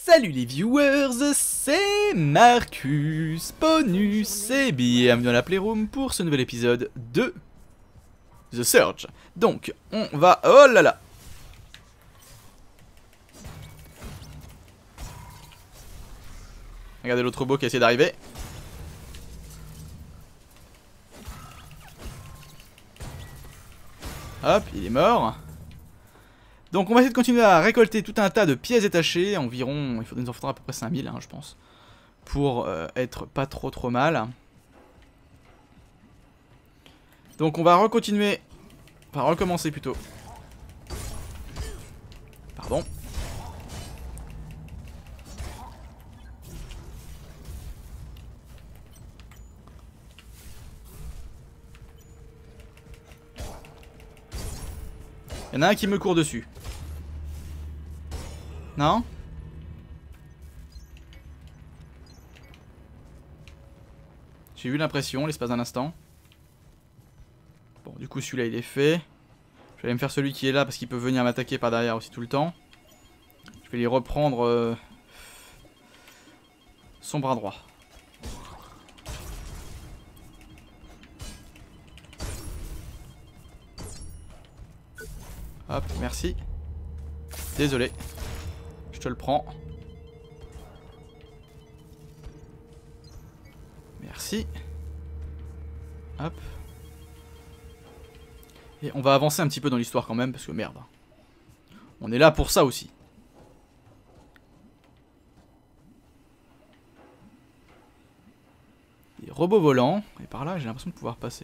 Salut les viewers, c'est Marcus, Ponus et bienvenue dans la Playroom pour ce nouvel épisode de The Surge. Donc, on va... Oh là là! Regardez l'autre robot qui essaie d'arriver. Hop, il est mort. Donc on va essayer de continuer à récolter tout un tas de pièces détachées. Environ, il nous en faudra à peu près 5000 hein, je pense. Pour être pas trop mal. Donc on va recontinuer. Enfin recommencer plutôt. Pardon. Il y en a un qui me court dessus. Non? J'ai eu l'impression l'espace d'un instant. Bon, du coup celui-là il est fait. Je vais aller me faire celui qui est là parce qu'il peut venir m'attaquer par derrière aussi tout le temps. Je vais lui reprendre son bras droit. Hop, merci. Désolé. Je te le prends. Merci. Hop. Et on va avancer un petit peu dans l'histoire quand même, parce que merde. On est là pour ça aussi. Des robots volants. Et par là, j'ai l'impression de pouvoir passer.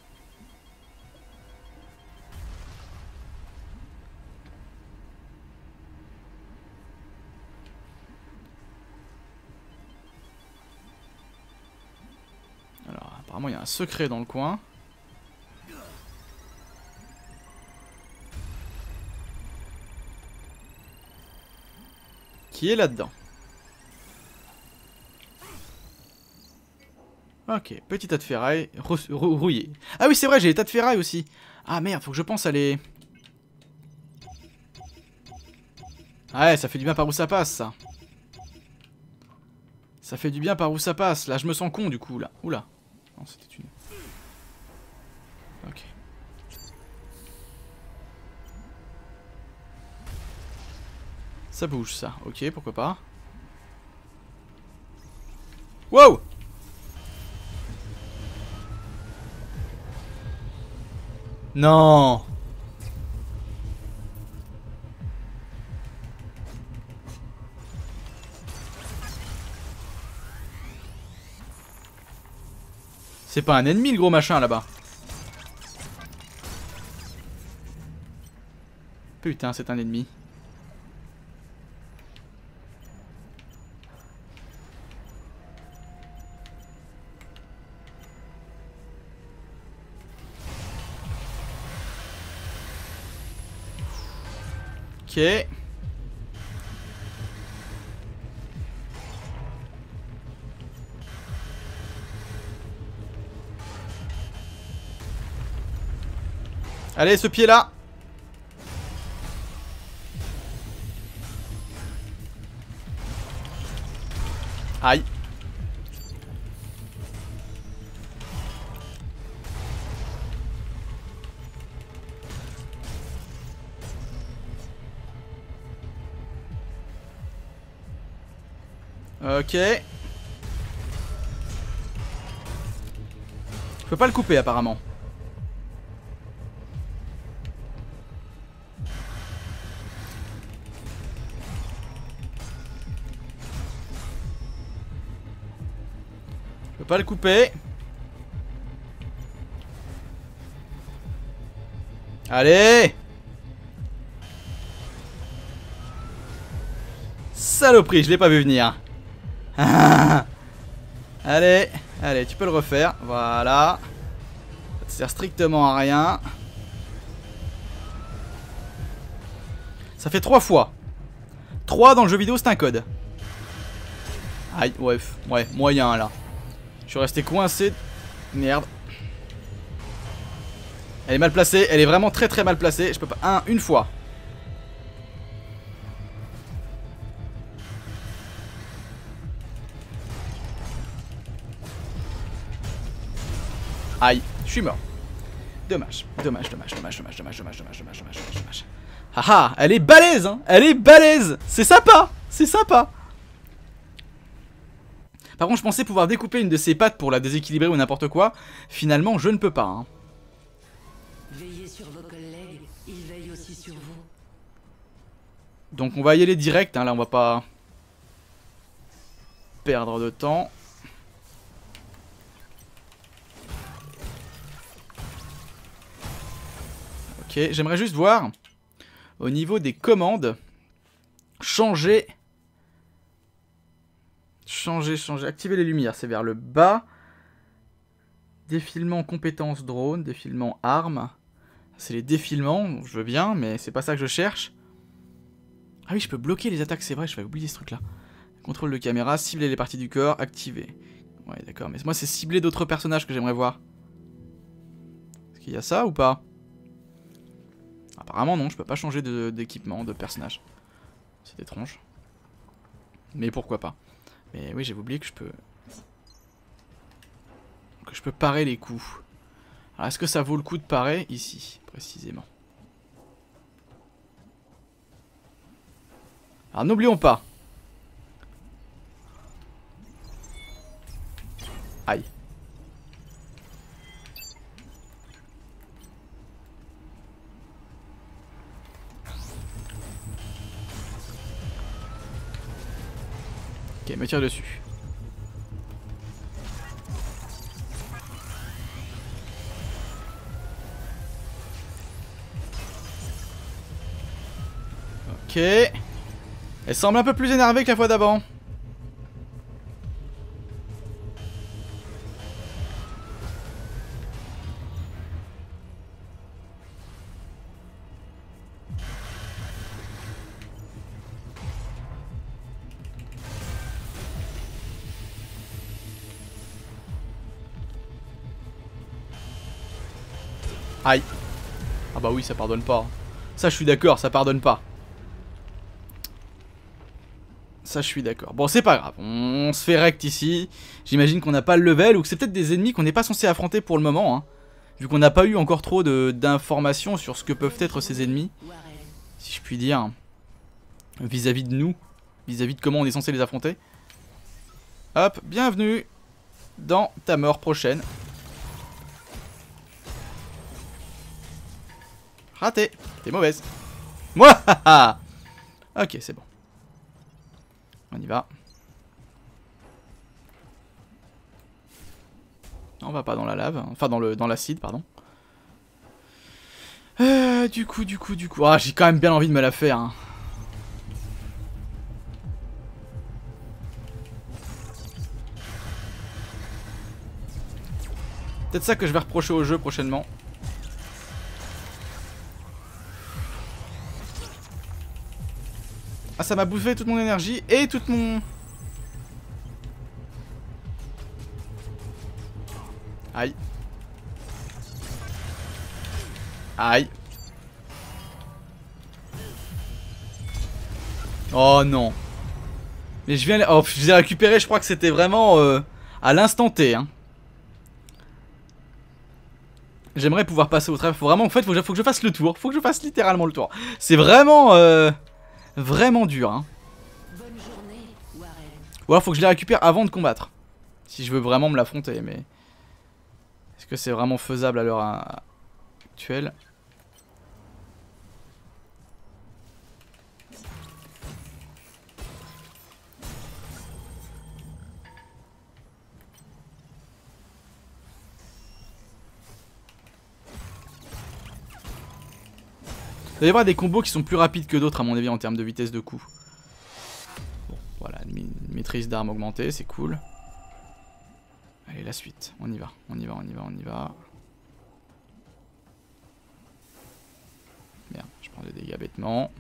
Apparemment il y a un secret dans le coin. Qui est là-dedans? Ok, petit tas de ferraille rouillé. Ah oui c'est vrai, j'ai les tas de ferraille aussi. Ah merde, faut que je pense à les... Ouais, ça fait du bien par où ça passe ça. Ça fait du bien par où ça passe. Là je me sens con du coup là. Oula. Non, c'était une... Ok. Ça bouge ça. Ok, pourquoi pas. Wow! Non! C'est pas un ennemi le gros machin là-bas. Putain, c'est un ennemi. Ok. Allez, ce pied là. Aïe. Ok. Je peux pas le couper apparemment. Je peux pas le couper. Allez! Saloperie, je l'ai pas vu venir. Allez, allez, tu peux le refaire. Voilà. Ça te sert strictement à rien. Ça fait 3 fois. 3 dans le jeu vidéo, c'est un code. Aïe, ouais, moyen là. Je suis resté coincé. Merde. Elle est mal placée, elle est vraiment très mal placée. Je peux pas... une fois. Aïe, je suis mort. Dommage, dommage, dommage, dommage, dommage, dommage, dommage, dommage, dommage, dommage, dommage. Haha, elle est balèze, hein. Elle est balèze. C'est sympa, c'est sympa. Par contre, je pensais pouvoir découper une de ses pattes pour la déséquilibrer ou n'importe quoi. Finalement, je ne peux pas. Hein. Veillez sur vos collègues, ils veillent aussi sur vous. Donc on va y aller direct, hein. Là on va pas perdre de temps. Ok, j'aimerais juste voir au niveau des commandes. Changer, activer les lumières, c'est vers le bas. Défilement compétences drone, défilement armes. C'est les défilements, je veux bien, mais c'est pas ça que je cherche. Ah oui, je peux bloquer les attaques, c'est vrai, je vais oublier ce truc là. Contrôle de caméra, cibler les parties du corps, activer. Ouais, d'accord, mais moi c'est cibler d'autres personnages que j'aimerais voir. Est-ce qu'il y a ça ou pas? Apparemment non, je peux pas changer d'équipement, de personnage. C'est étrange. Mais pourquoi pas. Mais oui, j'avais oublié que je peux... parer les coups. Alors est-ce que ça vaut le coup de parer ici, précisément? Alors n'oublions pas. Aïe. Ok, me tire dessus. Ok. Elle semble un peu plus énervée que la fois d'avant. Aïe. Ah bah oui, ça pardonne pas. Ça, je suis d'accord, ça pardonne pas. Ça, je suis d'accord. Bon, c'est pas grave. On se fait rect ici. J'imagine qu'on n'a pas le level ou que c'est peut-être des ennemis qu'on n'est pas censé affronter pour le moment. Hein, vu qu'on n'a pas eu encore trop d'informations sur ce que peuvent être ces ennemis. Si je puis dire. Vis-à-vis de nous. Vis-à-vis de comment on est censé les affronter. Hop, bienvenue dans ta mort prochaine. Raté. T'es mauvaise. Moi. Ok, c'est bon. On y va. On va pas dans la lave. Enfin, dans l'acide, pardon. Du coup. Ah, j'ai quand même bien envie de me la faire. Hein. Peut-être ça que je vais reprocher au jeu prochainement. Ah, ça m'a bouffé toute mon énergie et toute mon... Aïe. Aïe. Oh non. Mais je viens... Oh, je les ai récupérés, je crois que c'était vraiment à l'instant T. Hein. J'aimerais pouvoir passer au travers. Faut vraiment... En fait, faut que je fasse le tour. Faut que je fasse littéralement le tour. C'est vraiment... Vraiment dur, hein. Bonne journée, Warren. Ou alors faut que je les récupère avant de combattre. Si je veux vraiment me l'affronter, mais... Est-ce que c'est vraiment faisable à l'heure actuelle? Il va y avoir des combos qui sont plus rapides que d'autres à mon avis en termes de vitesse de coup. Bon, voilà, une maîtrise d'armes augmentée, c'est cool. Allez, la suite, on y va, on y va. Merde, je prends des dégâts bêtement.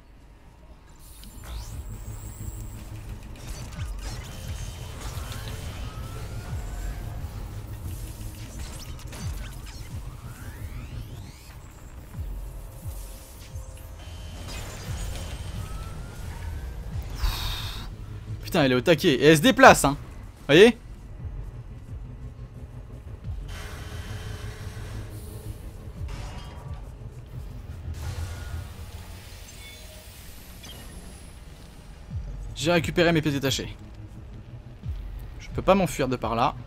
Putain, elle est au taquet. Et elle se déplace, hein. Vous voyez? J'ai récupéré mes pièces détachées. Je peux pas m'enfuir de par là.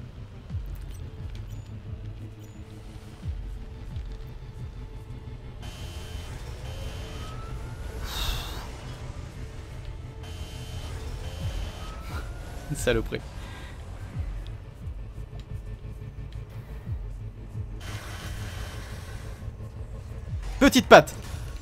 Une saloperie. Petite patte.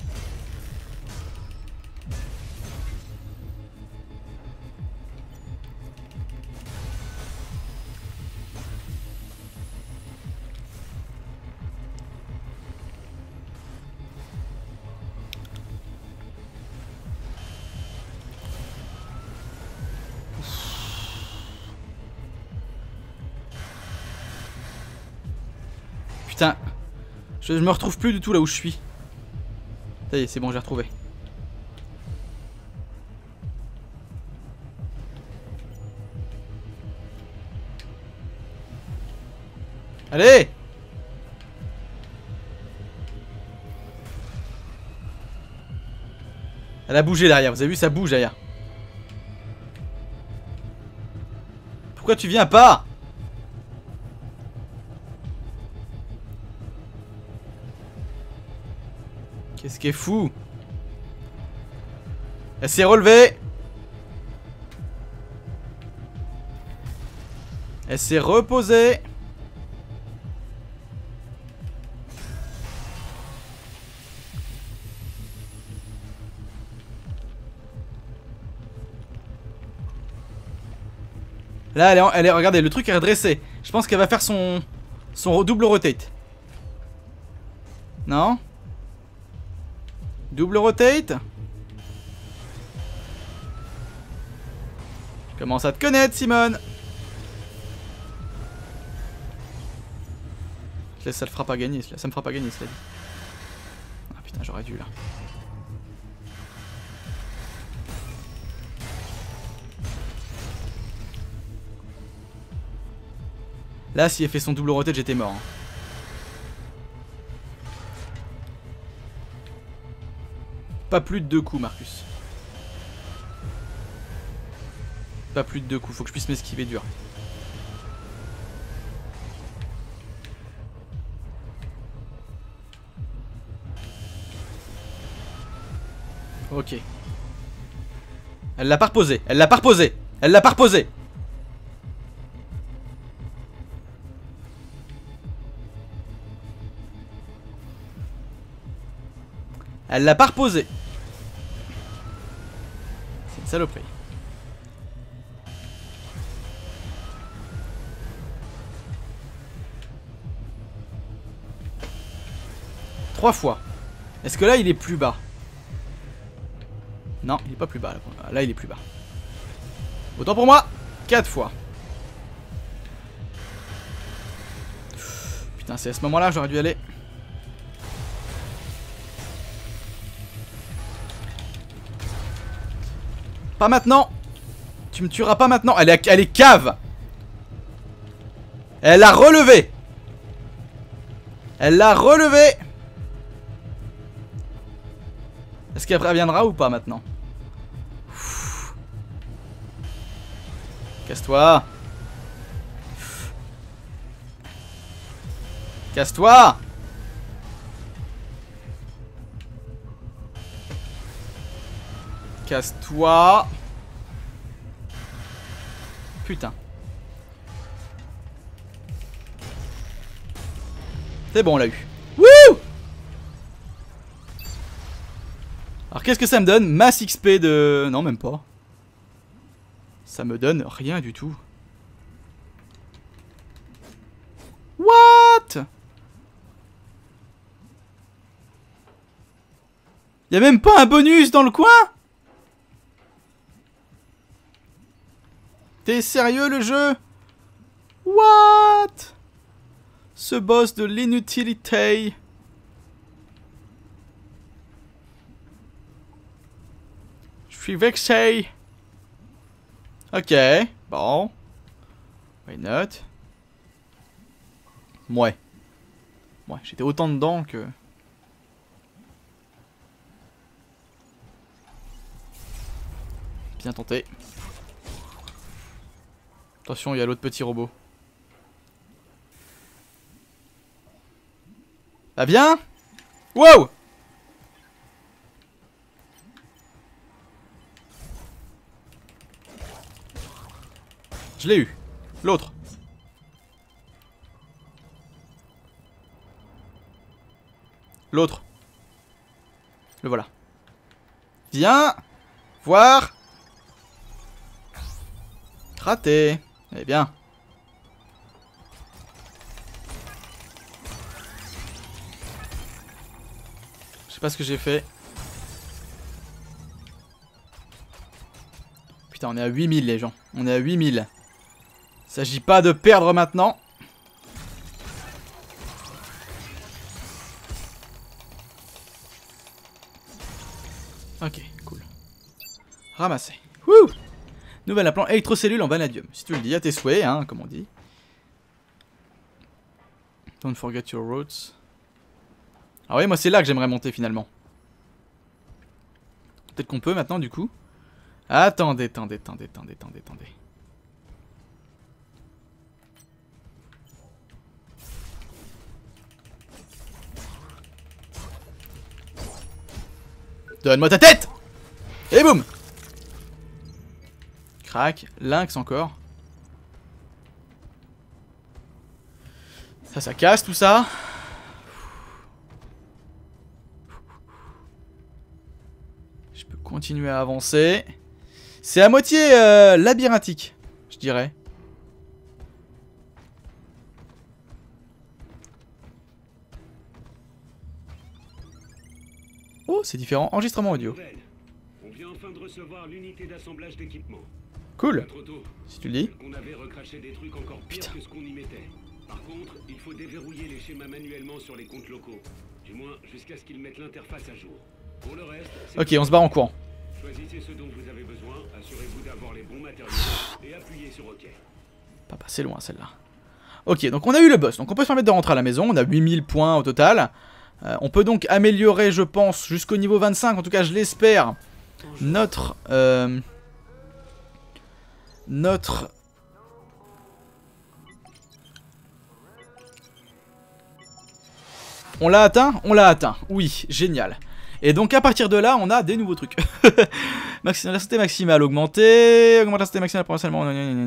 Putain, je me retrouve plus du tout là où je suis. Ça y est, c'est bon, j'ai retrouvé. Allez! Elle a bougé derrière, vous avez vu, ça bouge derrière. Pourquoi tu viens pas? Qu'est-ce qui est fou? Elle s'est relevée. Elle s'est reposée. Là, regardez, le truc est redressé. Je pense qu'elle va faire son double rotate. Non? Double rotate? Je commence à te connaître, Simone. Ça le fera pas gagner, ça me fera pas gagner, cela dit. Ah putain, j'aurais dû là. Là, si elle fait son double rotate, j'étais mort. Pas plus de 2 coups, Marcus. Pas plus de 2 coups, faut que je puisse m'esquiver dur. Ok. Elle l'a pas reposé, elle l'a pas reposé, elle l'a pas reposé. Elle l'a pas reposé. C'est une saloperie. Trois fois. Est-ce que là il est plus bas? Non, il est pas plus bas. Là il est plus bas. Autant pour moi. 4 fois. Putain, c'est à ce moment-là j'aurais dû aller. Pas maintenant. Tu me tueras pas maintenant. Elle est cave. Elle l'a relevé. Elle l'a relevé. Est-ce qu'elle reviendra ou pas maintenant? Casse-toi. Casse-toi. Casse-toi. Putain. C'est bon, on l'a eu. Wouh! Alors qu'est-ce que ça me donne? Masse XP de... Non, même pas. Ça me donne rien du tout. What? Y'a même pas un bonus dans le coin? T'es sérieux le jeu? What? Ce boss de l'inutilité. Je suis vexé. Ok, bon. Why not? Ouais. Ouais, j'étais autant dedans que... Bien tenté. Attention, il y a l'autre petit robot. Ah bien. Wow. Je l'ai eu. L'autre. L'autre. Le voilà. Viens voir. Raté. Eh bien. Je sais pas ce que j'ai fait. Putain, on est à 8000 les gens. On est à 8000. S'agit pas de perdre maintenant. Ok, cool. Ramassé. Wouh! Nouvel implant électrocellule en vanadium. Si tu le dis, à tes souhaits, hein, comme on dit. Don't forget your roads. Ah oui, moi c'est là que j'aimerais monter finalement. Peut-être qu'on peut maintenant du coup. Attendez. Donne-moi ta tête! Et boum! Crac, lynx encore. Ça casse tout ça. Je peux continuer à avancer. C'est à moitié labyrinthique, je dirais. Oh, c'est différent. Enregistrement audio. On vient enfin de recevoir l'unité d'assemblage d'équipement. Cool. Trop tôt. Si tu le dis. On avait recraché des trucs encore pires que ce qu'on y mettait. Par contre, il faut déverrouiller les schémas manuellement sur les comptes locaux. Du moins, jusqu'à ce qu'ils mettent l'interface à jour. Pour le reste, ok, on se barre en courant. Choisissez ce dont vous avez besoin, assurez-vous d'avoir les bons matériaux et appuyez sur OK. Pas passer loin celle-là. Ok, donc on a eu le boss. Donc on peut se permettre de rentrer à la maison. On a 8000 points au total. On peut donc améliorer, je pense, jusqu'au niveau 25. En tout cas, je l'espère. Notre... On l'a atteint? On l'a atteint. Oui, génial. Et donc à partir de là, on a des nouveaux trucs. La santé maximale augmentée. Augmente la santé maximale potentiellement.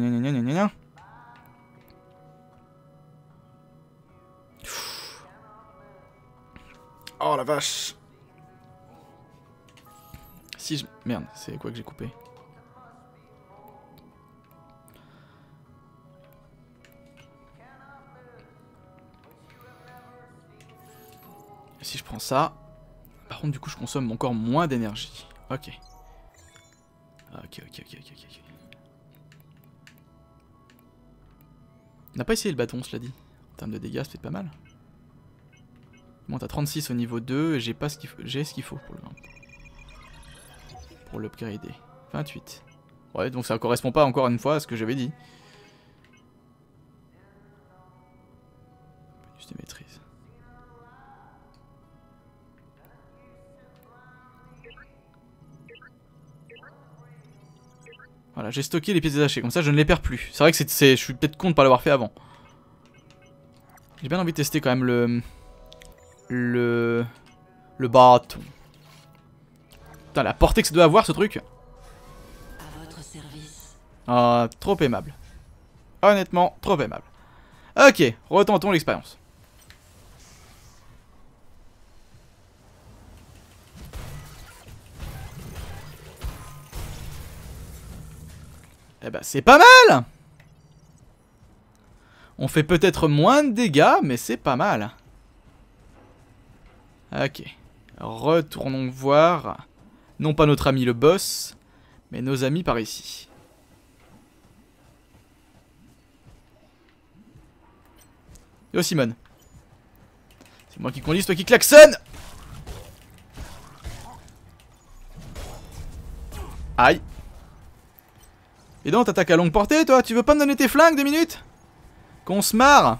Oh la vache. Si je... Merde, c'est quoi que j'ai coupé? Si je prends ça... Par contre, du coup, je consomme encore moins d'énergie. Ok. Ok. On n'a pas essayé le bâton, cela dit. En termes de dégâts, c'est peut-être pas mal. Bon, t'as 36 au niveau 2 et j'ai pas ce qu'il faut. J'ai ce qu'il faut pour l'upgrader. 28. Ouais, donc ça correspond pas encore une fois à ce que j'avais dit. Bonus de maîtrise. Voilà, j'ai stocké les pièces détachées, comme ça je ne les perds plus. C'est vrai que je suis peut-être con de pas l'avoir fait avant. J'ai bien envie de tester quand même le bâton. Putain, la portée que ça doit avoir ce truc. À votre service. Ah, trop aimable. Honnêtement, trop aimable. Ok, retentons l'expérience. Eh ben, c'est pas mal! On fait peut-être moins de dégâts, mais c'est pas mal. Ok. Retournons voir, non pas notre ami le boss, mais nos amis par ici. Yo Simone. C'est moi qui conduis, c'est toi qui klaxonne! Aïe. Et donc t'attaques à longue portée toi? Tu veux pas me donner tes flingues 2 minutes? Qu'on se marre.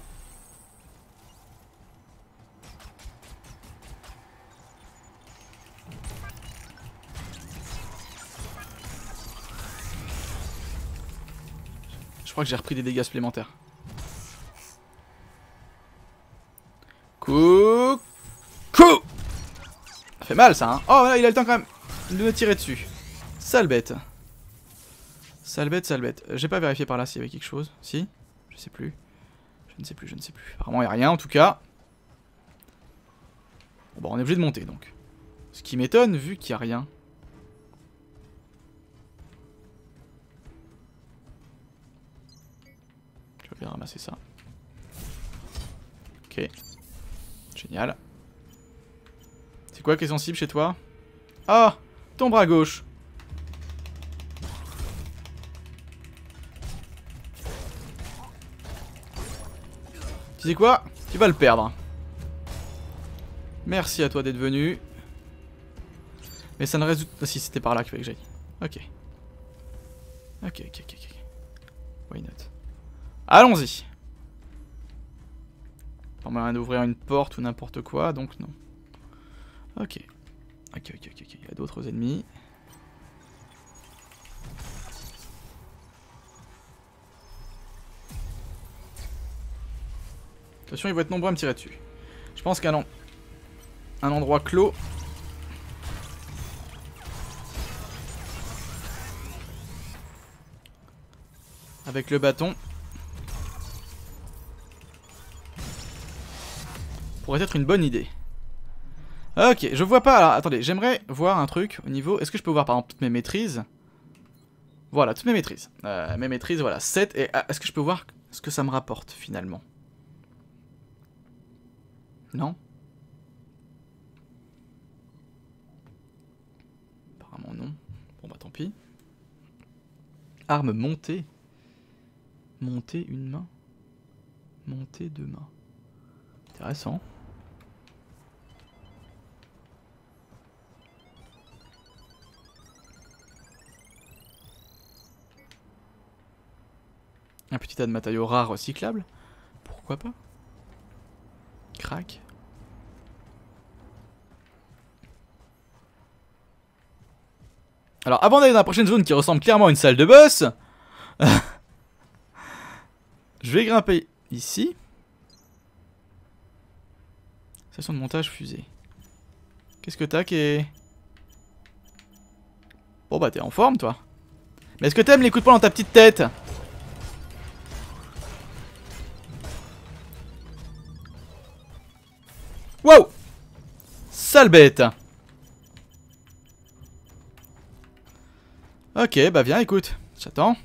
crois que j'ai repris des dégâts supplémentaires. Coucou. Ça fait mal ça hein. Oh là il a le temps quand même de me tirer dessus. Sale bête. Sale bête, sale bête. J'ai pas vérifié par là s'il y avait quelque chose. Si? Je sais plus. Je ne sais plus, je ne sais plus. Apparemment il n'y a rien en tout cas. Bon on est obligé de monter donc. Ce qui m'étonne vu qu'il n'y a rien. Je vais bien ramasser ça. Ok. Génial. C'est quoi qui est sensible chez toi? Ah! Ton bras gauche. Tu sais quoi? Tu vas le perdre. Merci à toi d'être venu. Mais ça ne résout... Ah, si c'était par là qu'il fallait que j'aille. Ok. Ok. Why not? Allons-y. Pas moyen d'ouvrir une porte ou n'importe quoi, donc non. Ok. Il y a d'autres ennemis. Attention, ils vont être nombreux à me tirer dessus. Je pense qu'un endroit clos. Avec le bâton. Pourrait être une bonne idée. Ok, je vois pas. Alors, attendez, j'aimerais voir un truc au niveau. Est-ce que je peux voir par exemple toutes mes maîtrises? Voilà, toutes mes maîtrises. Mes maîtrises, voilà, 7. Et est-ce que je peux voir ce que ça me rapporte finalement? Non? Apparemment non. Bon bah tant pis. Arme montée. Monter une main. Monter deux mains. Intéressant. Un petit tas de matériaux rares recyclables. Pourquoi pas? Crac. Alors avant d'aller dans la prochaine zone qui ressemble clairement à une salle de boss, je vais grimper ici. Station de montage fusée. Qu'est-ce que t'as qui est... Bon bah t'es en forme toi. Mais est-ce que t'aimes les coups de poing dans ta petite tête? Wow! Sale bête! Ok, bah viens, écoute. J'attends.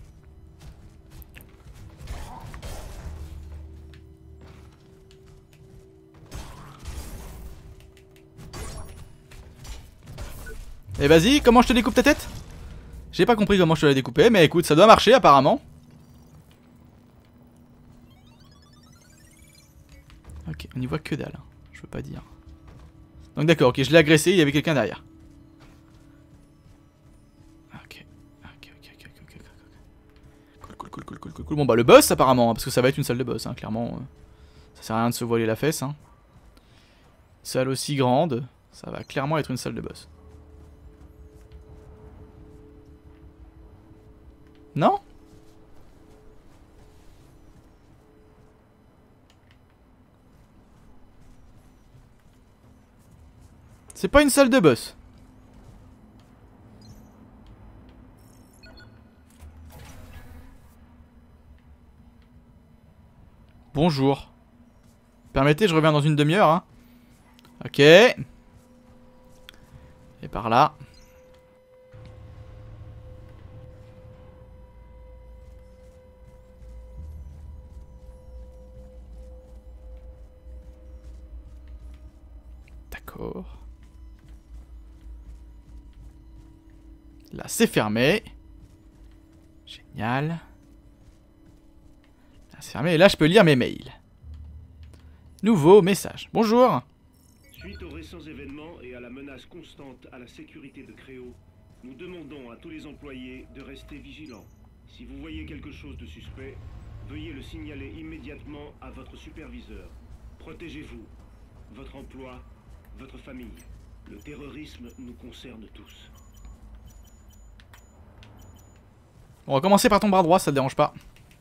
Et vas-y, comment je te découpe ta tête? J'ai pas compris comment je te l'ai découpé, mais écoute, ça doit marcher apparemment. Ok, on y voit que dalle. Je veux pas dire. Donc d'accord, ok, je l'ai agressé, il y avait quelqu'un derrière. Ok. Cool. Bon bah le boss apparemment, parce que ça va être une salle de boss, hein, clairement. Ça sert à rien de se voiler la fesse. Hein. Salle aussi grande, ça va clairement être une salle de boss. Non? C'est pas une salle de boss. Bonjour. Permettez, je reviens dans une demi-heure. Hein. Ok. Et par là. D'accord. Là, c'est fermé. Génial. Là, c'est fermé. Et là, je peux lire mes mails. Nouveau message. Bonjour. Suite aux récents événements et à la menace constante à la sécurité de Créo, nous demandons à tous les employés de rester vigilants. Si vous voyez quelque chose de suspect, veuillez le signaler immédiatement à votre superviseur. Protégez-vous, votre emploi, votre famille. Le terrorisme nous concerne tous. On va commencer par ton bras droit, ça te dérange pas?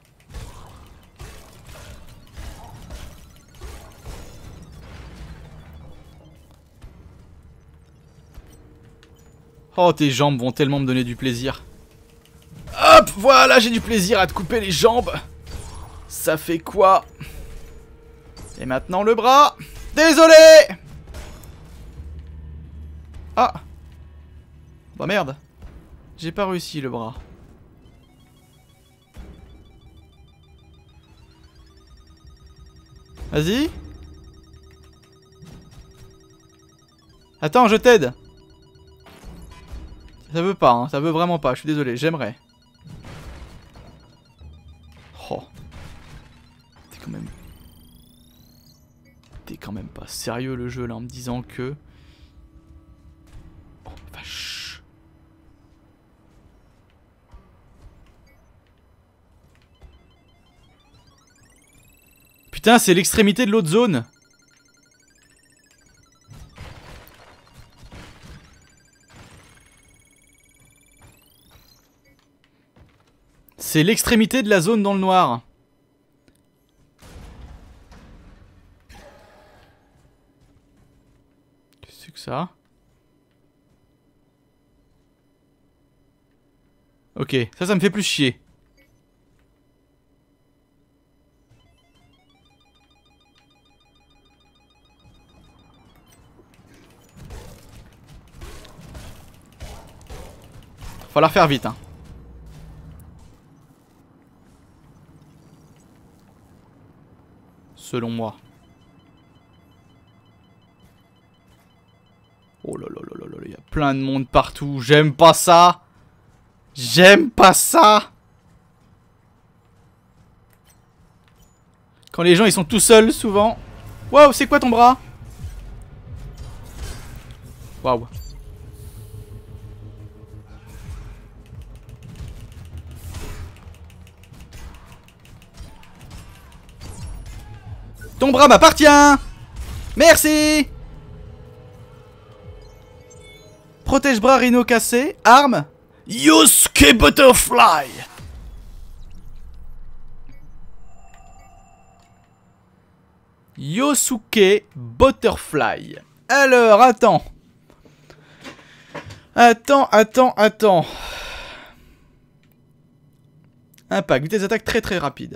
Oh, tes jambes vont tellement me donner du plaisir. Hop, voilà, j'ai du plaisir à te couper les jambes. Ça fait quoi? Et maintenant le bras. Désolé. Ah. Bah merde. J'ai pas réussi le bras. Vas-y. Attends, je t'aide. Ça veut pas, hein, ça veut vraiment pas, je suis désolé, j'aimerais. Oh. T'es quand même pas sérieux le jeu là en me disant que... Oh vache. Putain, c'est l'extrémité de l'autre zone. C'est l'extrémité de la zone dans le noir. Qu'est-ce que c'est que ça? Ok, ça me fait plus chier. Falloir faire vite, hein. Selon moi. Oh là là là là là, il y a plein de monde partout. J'aime pas ça. J'aime pas ça. Quand les gens ils sont tout seuls souvent. Waouh, c'est quoi ton bras? Waouh. Ton bras m'appartient. Merci. Protège-bras rhino cassé. Arme. Yosuke Butterfly. Yosuke Butterfly. Alors, attends. Attends. Impact. Vitesse d'attaque très rapide.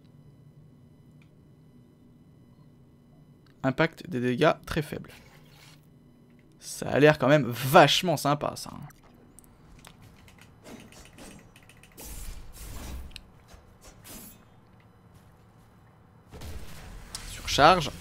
Impact des dégâts très faible. Ça a l'air quand même vachement sympa ça. Surcharge.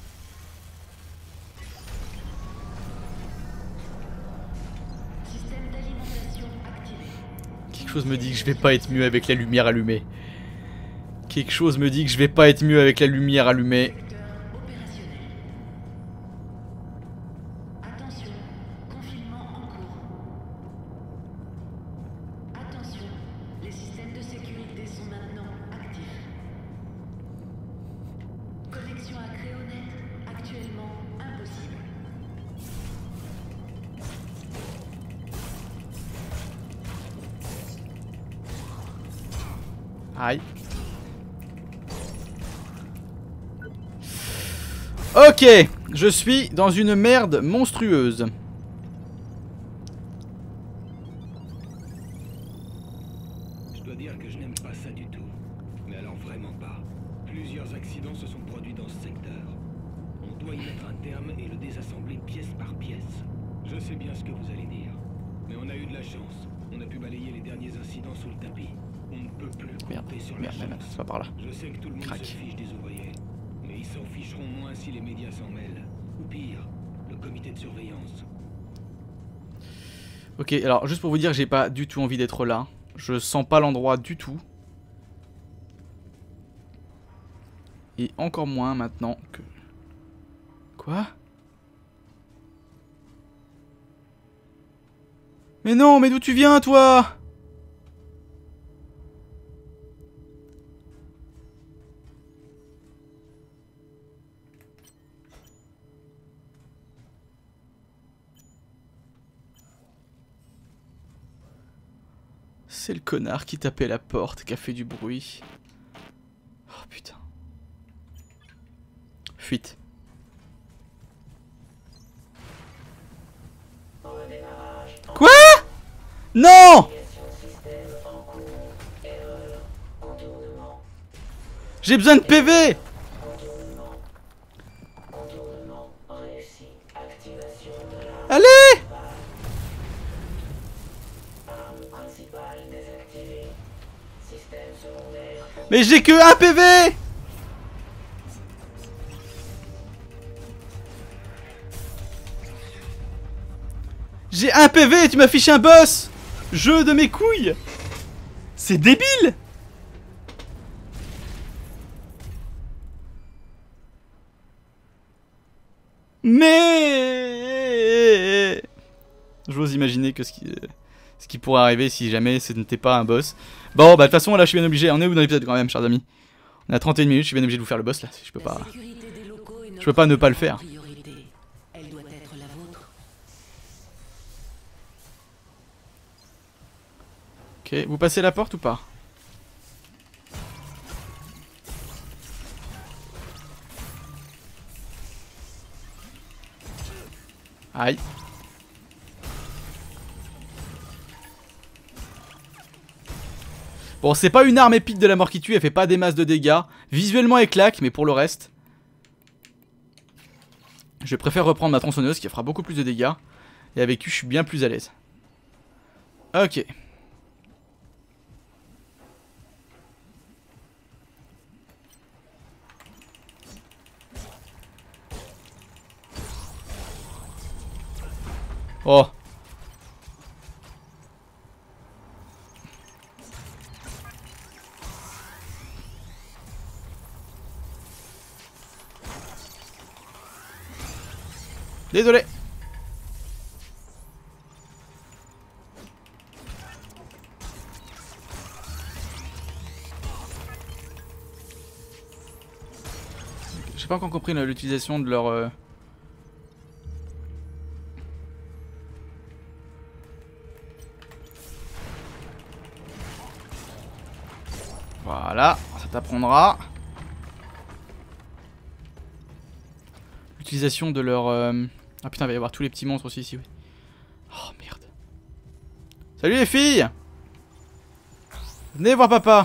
Quelque chose me dit que je vais pas être mieux avec la lumière allumée. Quelque chose me dit que je vais pas être mieux avec la lumière allumée. Aïe. Ok, je suis dans une merde monstrueuse. Je dois dire que je n'aime pas ça du tout. Mais alors vraiment pas. Plusieurs accidents se sont produits dans ce secteur. On doit y mettre un terme et le désassembler pièce par pièce. Je sais bien ce que vous allez dire. Mais on a eu de la chance. On a pu balayer les derniers incidents sous le tapis. On ne peut plus compter sur la chance. C'est pas par là. Je sais que tout le monde se fiche des ouvriers. Mais ils s'en ficheront moins si les médias s'en mêlent. Ou pire, le comité de surveillance. Ok, alors juste pour vous dire, j'ai pas du tout envie d'être là. Je sens pas l'endroit du tout. Et encore moins maintenant que... Quoi? Mais non, mais d'où tu viens toi? C'est le connard qui tapait la porte, qui a fait du bruit. Oh putain. Fuite. Quoi? Non! J'ai besoin de PV! Allez! Mais j'ai que un PV! J'ai un PV et tu m'as fiché un boss! Jeu de mes couilles! C'est débile! Mais j'ose imaginer que ce qui pourrait arriver si jamais ce n'était pas un boss. Bon, bah de toute façon, là je suis bien obligé. On est où dans l'épisode quand même, chers amis? On a 31 minutes, je suis bien obligé de vous faire le boss là. Je peux pas. Je peux pas ne pas le faire. Elle doit être la vôtre. Ok, vous passez la porte ou pas? Aïe. Bon, c'est pas une arme épique de la mort qui tue, elle fait pas des masses de dégâts. Visuellement elle claque, mais pour le reste, je préfère reprendre ma tronçonneuse qui fera beaucoup plus de dégâts. Et avec lui, je suis bien plus à l'aise. Ok. Oh. Désolé. J'ai pas encore compris l'utilisation de leur... Voilà, ça t'apprendra. L'utilisation de leur... Ah putain, il va y avoir tous les petits monstres aussi ici, oui. Oh merde. Salut les filles! Venez voir papa!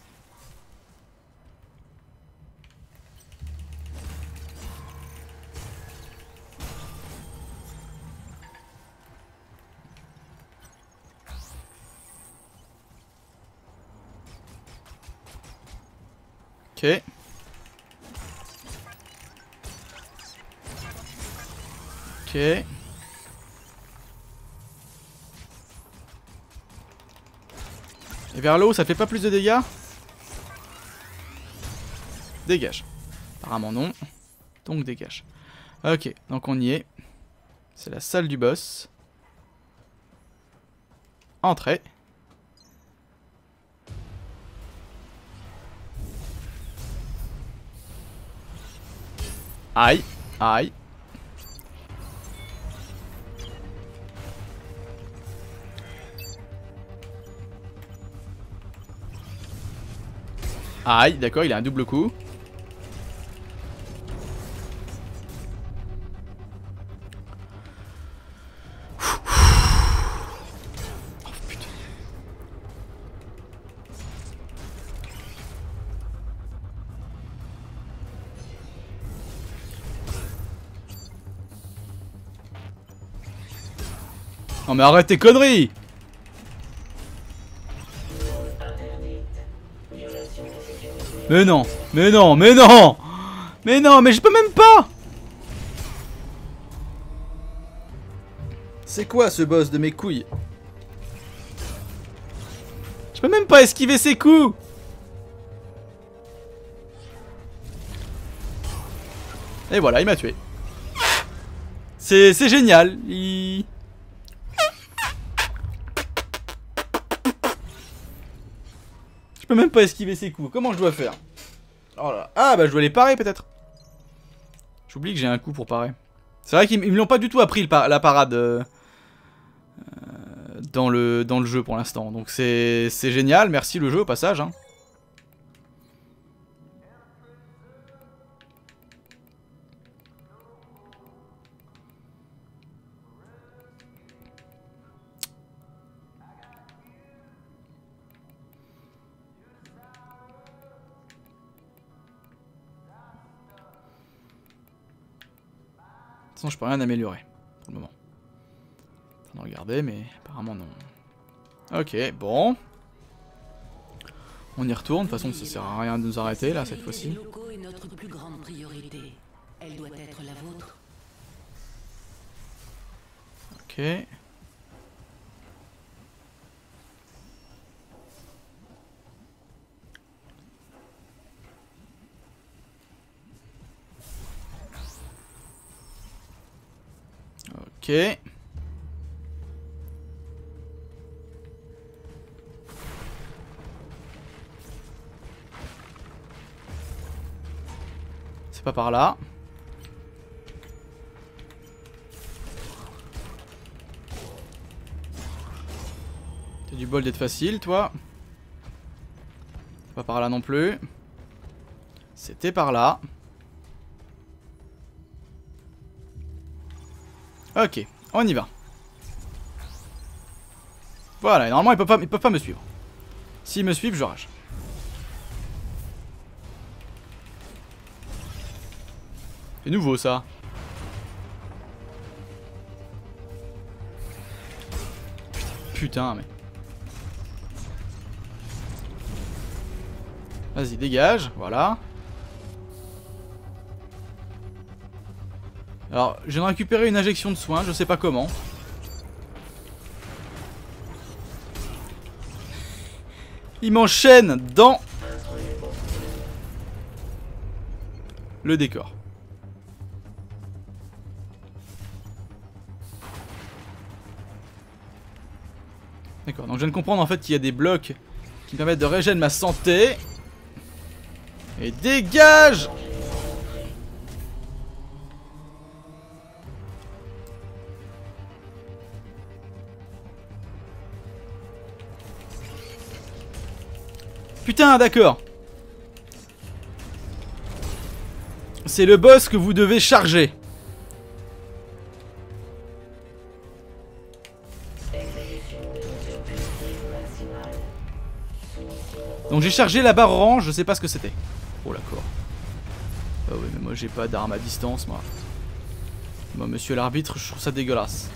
Ok. Ok. Et vers l'eau, ça fait pas plus de dégâts? Dégage. Apparemment non. Donc dégage. Ok, donc on y est. C'est la salle du boss. Entrée. Aïe. Aïe. Aïe, d'accord, il a un double coup. Oh putain. Non mais arrête tes conneries! Mais non, mais non, mais non! Mais non, mais je peux même pas! C'est quoi ce boss de mes couilles? Je peux même pas esquiver ses coups! Et voilà, il m'a tué. C'est génial. Je peux même pas esquiver ses coups. Comment je dois faire? Oh là. Ah bah je dois les parer peut-être. J'oublie que j'ai un coup pour parer. C'est vrai qu'ils me l'ont pas du tout appris la parade dans le jeu pour l'instant. Donc c'est génial. Merci le jeu au passage. Hein. façon, je peux rien améliorer pour le moment. On va regarder, mais apparemment non. Ok, bon. On y retourne, de toute façon ça sert à rien de nous arrêter là cette fois-ci. Les locaux est notre plus grande priorité. Elle doit être la vôtre. Ok. Ok. C'est pas par là. T'as du bol d'être facile, toi. C'est pas par là non plus. C'était par là. Ok, on y va. Voilà, et normalement ils peuvent pas me suivre. S'ils me suivent, je rage. C'est nouveau ça. Putain, mais... Vas-y, dégage, voilà. Alors, je viens de récupérer une injection de soins, je sais pas comment. Il m'enchaîne dans le décor. D'accord, donc je viens de comprendre en fait qu'il y a des blocs qui me permettent de régénérer ma santé. Et dégage! Putain, d'accord. C'est le boss que vous devez charger. Donc j'ai chargé la barre orange, je sais pas ce que c'était. Oh d'accord. Ah oui mais moi j'ai pas d'arme à distance moi. Moi monsieur l'arbitre je trouve ça dégueulasse.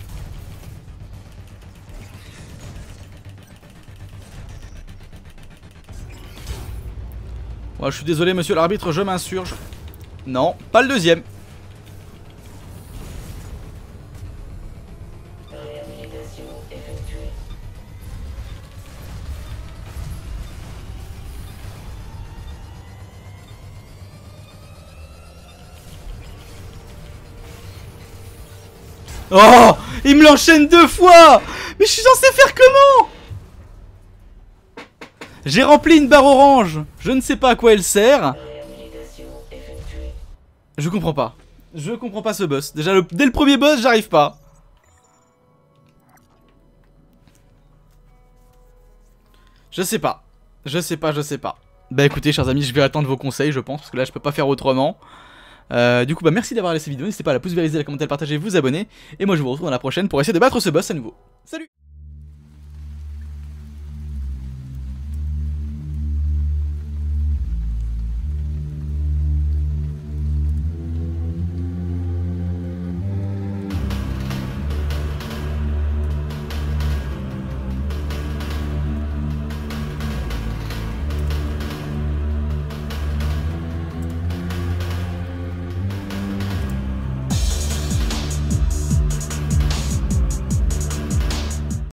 Moi je suis désolé monsieur l'arbitre, je m'insurge. Non, pas le deuxième. Oh, il me l'enchaîne 2 fois. Mais je suis censé faire comment? J'ai rempli une barre orange. Je ne sais pas à quoi elle sert. Je comprends pas. Je comprends pas ce boss. Déjà, dès le premier boss, j'arrive pas. Je sais pas. Je sais pas. Bah écoutez, chers amis, je vais attendre vos conseils, je pense. Parce que là, je peux pas faire autrement. Du coup, bah merci d'avoir laissé cette vidéo. N'hésitez pas à la pouce vers, la commenter, à partager, vous abonner. Et moi, je vous retrouve dans la prochaine pour essayer de battre ce boss à nouveau. Salut!